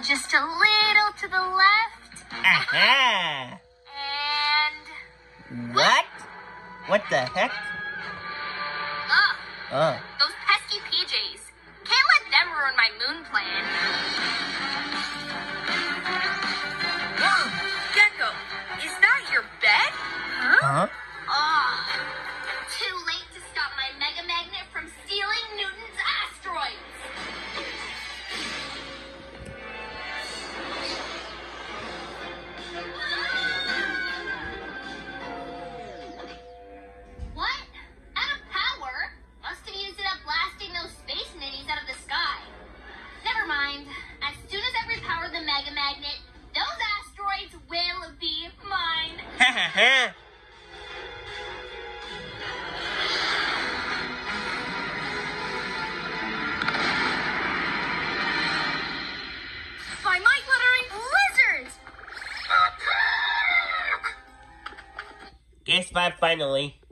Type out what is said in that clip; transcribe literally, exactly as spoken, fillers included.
just a little to the left. Aha! And... What? What the heck? Ugh. Oh. Those pesky P Js. Can't let them ruin my moon plan. Whoa, Gekko, is that your bed? Huh? Huh? Oh. Too late to stop my mega magnet from stealing Newton's asteroids. What? Out of power? Must have used it up blasting those space ninnies out of the sky. Never mind. As soon as I repower the mega magnet, those asteroids will be mine. Ha ha ha! By my glittering lizards! Guess what, finally?